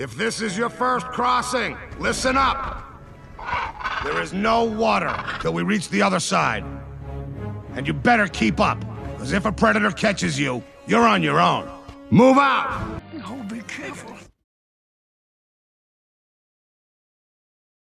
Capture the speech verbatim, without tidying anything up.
If this is your first crossing, listen up. There is no water till we reach the other side. And you better keep up, because if a predator catches you, you're on your own. Move out! Oh, be careful.